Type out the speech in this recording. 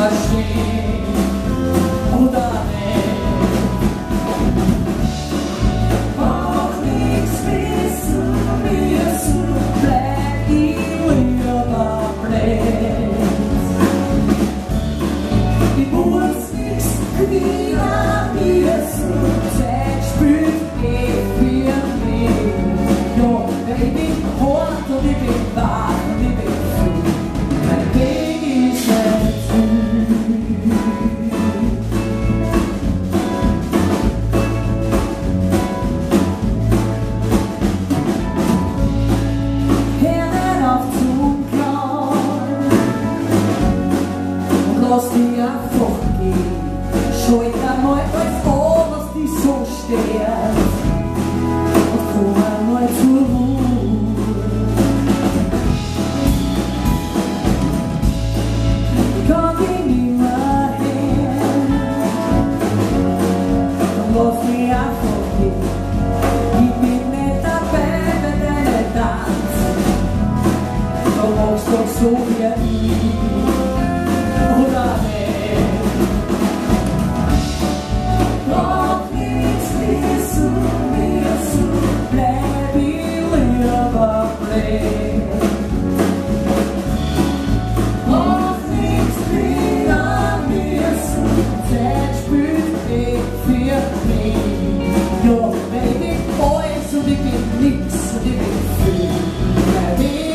verstehen oder nicht. Auch nichts wissen müssen, bleib ich lieber blind. Ich muss nichts wieder müssen, Zeit spielt für mich. Ja, ich bin hart und ich bin wahr und ich bin früh. Mein Weg ist nicht früh. Hör nicht auf zum Klauen und lass dich einfach gehen. Schalt einmal alles an, was dich so stört. Komm einmal zur Ruhe. Ich kann dich nicht mehr hören. Dann lass mich einfach gehen. Ich bin nicht dabei bei deiner Tanz. Du machst doch so wie ich, oder nicht? Doch nichts wissen müssen, bleib ich lieber blind. Doch nichts wieder müssen, Zeit spielt für mich. Ja, wenn ich alles und ich bin nix und ich bin viel, bleib ich